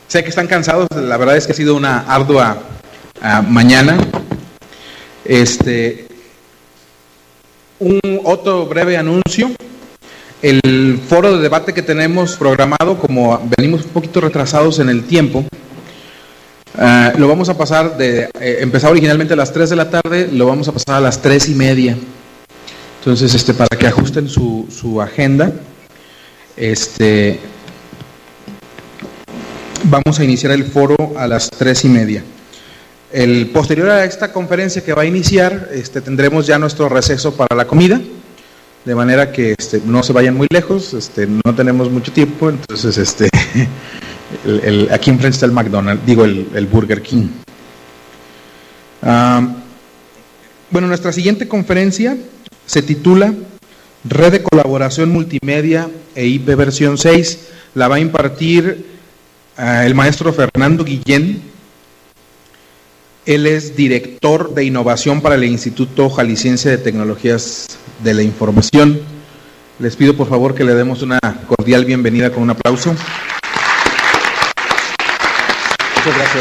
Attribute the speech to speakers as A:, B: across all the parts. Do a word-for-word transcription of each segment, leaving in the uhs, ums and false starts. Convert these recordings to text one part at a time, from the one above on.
A: sé que están cansados, la verdad es que ha sido una ardua uh, mañana. Este, un otro breve anuncio. El foro de debate que tenemos programado, como venimos un poquito retrasados en el tiempo, uh, lo vamos a pasar de, eh, empezaba originalmente a las tres de la tarde, lo vamos a pasar a las tres y media. Entonces, este, para que ajusten su, su agenda, este, vamos a iniciar el foro a las tres y media. El posterior a esta conferencia que va a iniciar, este, tendremos ya nuestro receso para la comida. De manera que este, no se vayan muy lejos, este, no tenemos mucho tiempo, entonces este, el, el, aquí enfrente está el McDonald's, digo el, el Burger King. Uh, bueno, nuestra siguiente conferencia se titula Red de Colaboración Multimedia e I P versión seis, la va a impartir uh, el maestro Fernando Guillén. Él es director de innovación para el Instituto Jalisciense de Tecnologías de la Información. Les pido por favor que le demos una cordial bienvenida con un aplauso. Muchas gracias.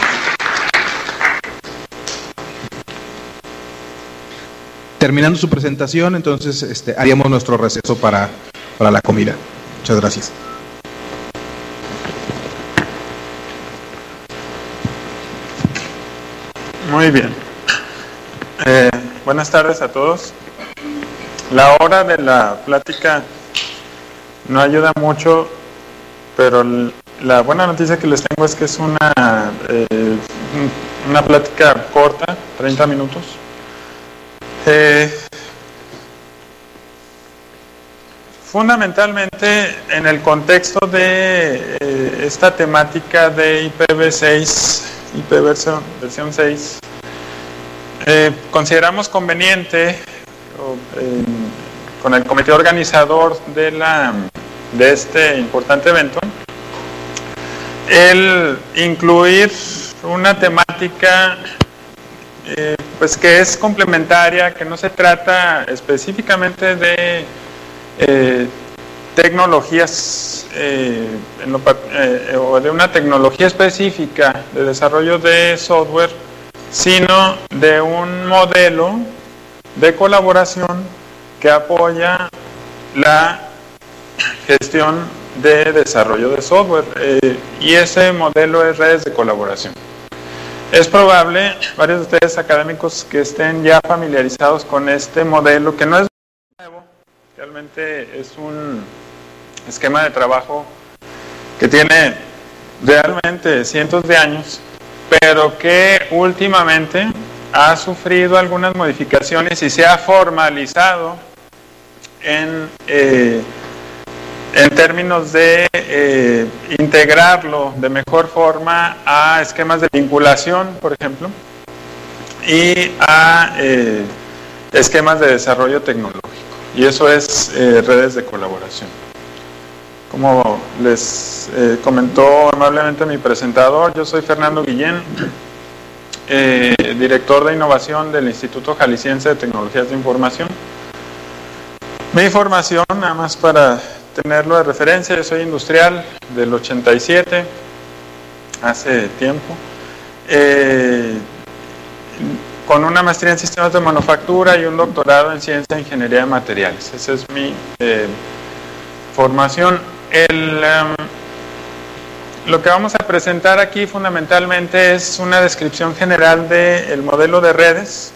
A: Terminando su presentación, entonces este, haríamos nuestro receso para, para la comida. Muchas gracias.
B: Muy bien. Eh, buenas tardes a todos. La hora de la plática no ayuda mucho, pero la buena noticia que les tengo es que es una, eh, una plática corta, treinta minutos. Eh, fundamentalmente en el contexto de eh, esta temática de I P v seis, I P versión, versión seis, eh, consideramos conveniente o, eh, con el comité organizador de, la, de este importante evento el incluir una temática eh, pues que es complementaria, que no se trata específicamente de eh, tecnologías eh, en lo, eh, o de una tecnología específica de desarrollo de software, sino de un modelo de colaboración que apoya la gestión de desarrollo de software, eh, y ese modelo es redes de colaboración. Es probable, varios de ustedes académicos, que estén ya familiarizados con este modelo, que no es nuevo, realmente es un esquema de trabajo que tiene realmente cientos de años, pero que últimamente ha sufrido algunas modificaciones y se ha formalizado en, eh, en términos de eh, integrarlo de mejor forma a esquemas de vinculación, por ejemplo, y a eh, esquemas de desarrollo tecnológico. Y eso es eh, redes de colaboración. Como les eh, comentó amablemente mi presentador, yo soy Fernando Guillén, eh, director de innovación del Instituto Jalisciense de Tecnologías de Información. Mi formación, nada más para tenerlo de referencia, yo soy industrial del ochenta y siete, hace tiempo, eh, con una maestría en sistemas de manufactura y un doctorado en ciencia e ingeniería de materiales. Esa es mi eh, formación. El, um, lo que vamos a presentar aquí fundamentalmente es una descripción general del modelo de redes,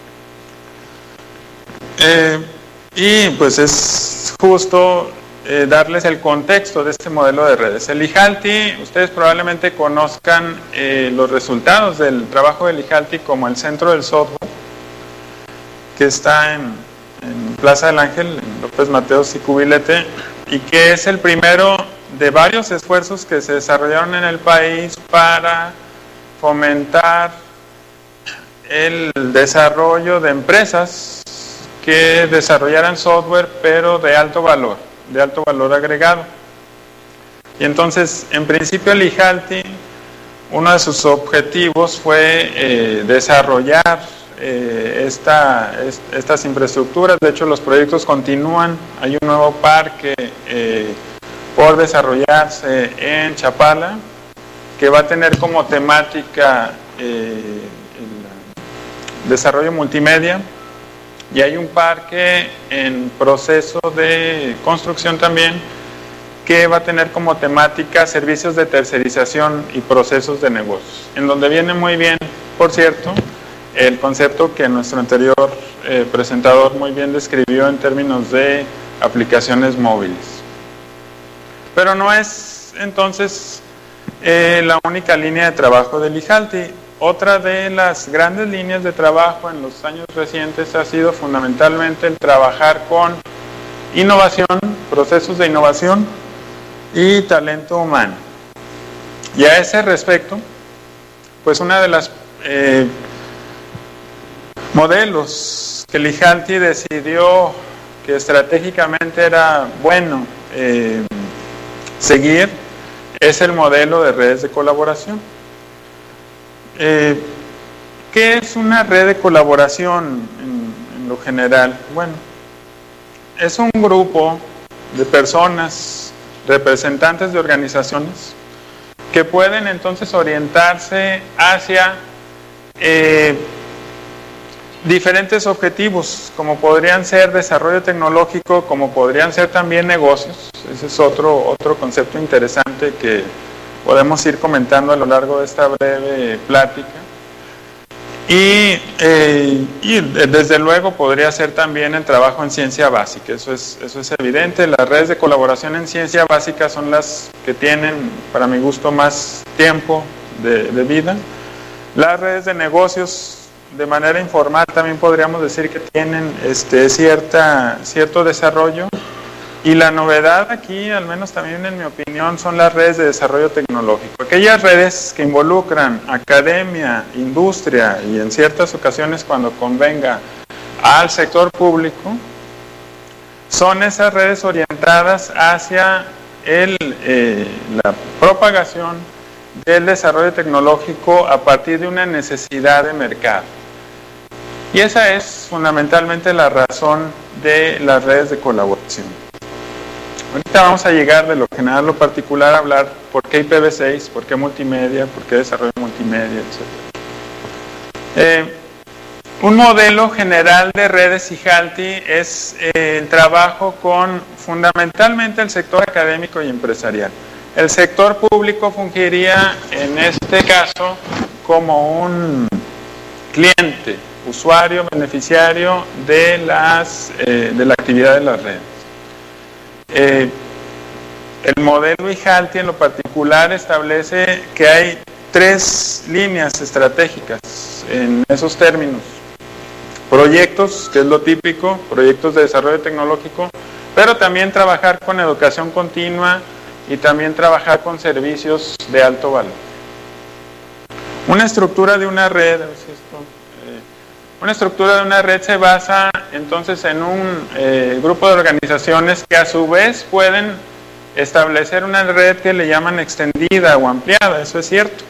B: eh, y pues es justo eh, darles el contexto de este modelo de redes. El IJALTI, ustedes probablemente conozcan eh, los resultados del trabajo del IJALTI como el Centro del Software, que está en, en Plaza del Ángel, en López Mateos y Cubilete, y que es el primero de varios esfuerzos que se desarrollaron en el país para fomentar el desarrollo de empresas que desarrollaran software, pero de alto valor, de alto valor agregado. Y entonces, en principio, el IJALTI, uno de sus objetivos fue eh, desarrollar eh, esta, est estas infraestructuras. De hecho, los proyectos continúan. Hay un nuevo parque eh, por desarrollarse en Chapala, que va a tener como temática eh, el desarrollo multimedia, y hay un parque en proceso de construcción también que va a tener como temática servicios de tercerización y procesos de negocios, en donde viene muy bien, por cierto, el concepto que nuestro anterior eh, presentador muy bien describió en términos de aplicaciones móviles. Pero no es entonces eh, la única línea de trabajo del IJALTI. Otra de las grandes líneas de trabajo en los años recientes ha sido fundamentalmente el trabajar con innovación, procesos de innovación y talento humano. Y a ese respecto, pues una de las eh, modelos que el IJALTI decidió que estratégicamente era bueno eh, seguir es el modelo de redes de colaboración. Eh, ¿Qué es una red de colaboración en, en lo general? Bueno, es un grupo de personas, representantes de organizaciones, que pueden entonces orientarse hacia eh, diferentes objetivos, como podrían ser desarrollo tecnológico, como podrían ser también negocios. Ese es otro, otro concepto interesante que podemos ir comentando a lo largo de esta breve plática. Y, eh, y desde luego podría ser también el trabajo en ciencia básica, eso es, eso es evidente. Las redes de colaboración en ciencia básica son las que tienen, para mi gusto, más tiempo de, de vida. Las redes de negocios, de manera informal, también podríamos decir que tienen este, cierta, cierto desarrollo. Y la novedad aquí, al menos también en mi opinión, son las redes de desarrollo tecnológico. Aquellas redes que involucran academia, industria y en ciertas ocasiones cuando convenga al sector público, son esas redes orientadas hacia el, eh, la propagación del desarrollo tecnológico a partir de una necesidad de mercado. Y esa es fundamentalmente la razón de las redes de colaboración. Ahorita vamos a llegar de lo general a lo particular a hablar por qué I P v seis, por qué multimedia, por qué desarrollo multimedia, etcétera. Eh, un modelo general de redes IJALTI es eh, el trabajo con fundamentalmente el sector académico y empresarial. El sector público fungiría en este caso como un cliente, usuario, beneficiario de, las, eh, de la actividad de las redes. Eh, el modelo IJALTI en lo particular establece que hay tres líneas estratégicas en esos términos. Proyectos, que es lo típico, proyectos de desarrollo tecnológico, pero también trabajar con educación continua y también trabajar con servicios de alto valor. Una estructura de una red, a ver si esto, eh, una estructura de una red se basa entonces en un eh, grupo de organizaciones que a su vez pueden establecer una red que le llaman extendida o ampliada, eso es cierto.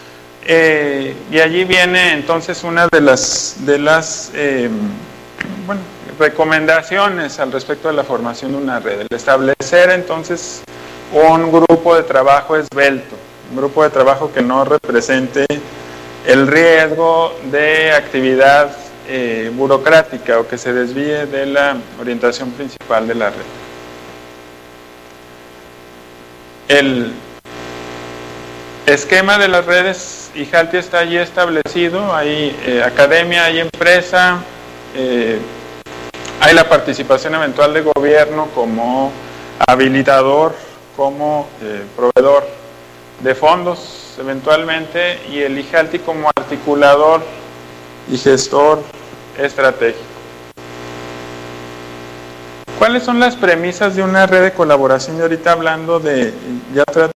B: Eh, y allí viene entonces una de las, de las eh, bueno, recomendaciones al respecto de la formación de una red, el establecer entonces un grupo de trabajo esbelto, un grupo de trabajo que no represente el riesgo de actividad eh, burocrática o que se desvíe de la orientación principal de la red. El esquema de las redes IJALTI está allí establecido, hay eh, academia, hay empresa, eh, hay la participación eventual de gobierno como habilitador, como eh, proveedor de fondos eventualmente, y el IJALTI como articulador y gestor estratégico. ¿Cuáles son las premisas de una red de colaboración? Y ahorita hablando de, ya